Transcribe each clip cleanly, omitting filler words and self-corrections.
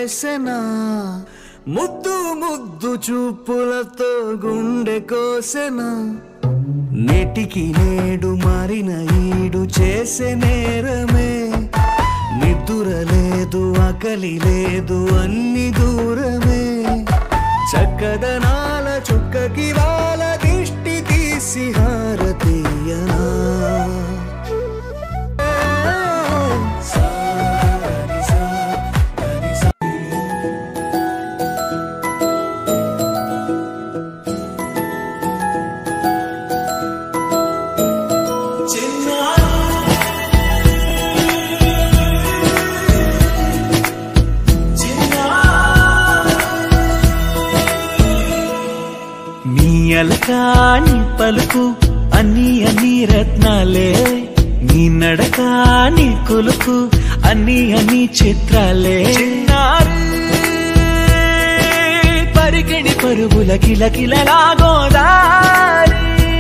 చేసెనా ముద్దు ముద్దు చూపులతో గుండె కోసెనా నేటికి నేడు మారిన ఈడు చేసే నేరమే నిద్ర లేదు ఆకలి లేదు అన్ని దూరమే చక్కదనాల చుక్కకి వాళ్ళ దిష్టి తీసి హారతీయనా అలకాని పలుకు అన్ని అన్ని రత్నాలే నీ నడకాని కొలుకు అన్ని అన్ని చిత్రాలే పరిగిణి పరుగుల కిలకిలలాగోదారి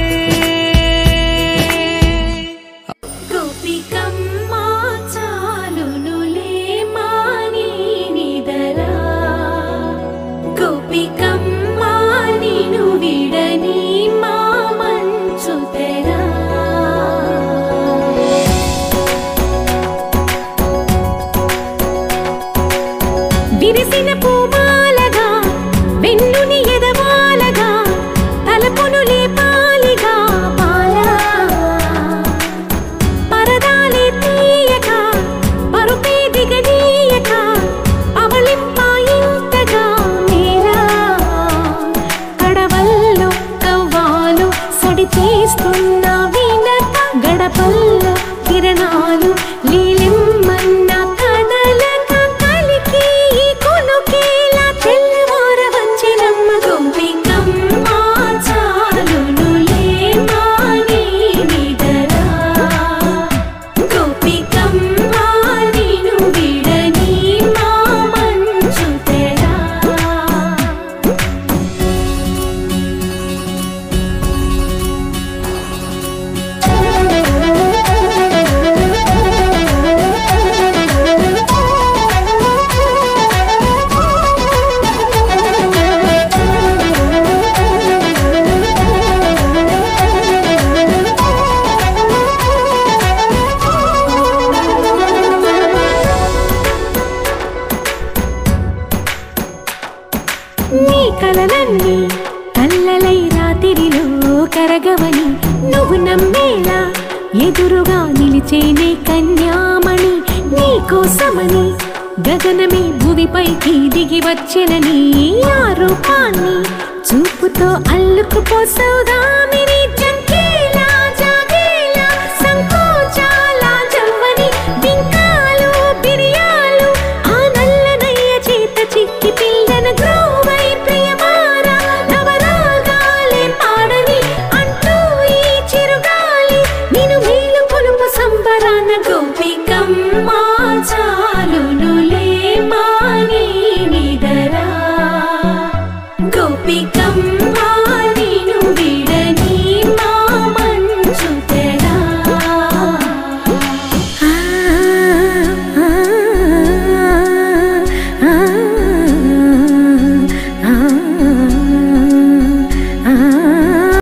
విరిసిన పూమాలగా వెన్నుని ఎదవాలగా తలపును లేపాలిగా బాలా పరదాలే తీయక పరుపే దిగనీయక అవలింపాయింతగా మేరా కడవల్లో కవ్వాలు సడి చేస్తున్న వినక గడపల్లో కిరణాలు లీలిమ్మన్న నీ కలలన్నీ కల్లలై రాత్రిలో కరగవని నువ్వు నమ్మేలా ఎదురుగా నిలిచేనే కన్యామణి నీ కోసమని గగనమే భూమిపైకి దిగి వచ్చెనని ఆ రూపాన్ని చూపుతో అల్లుకుపోసౌదామిని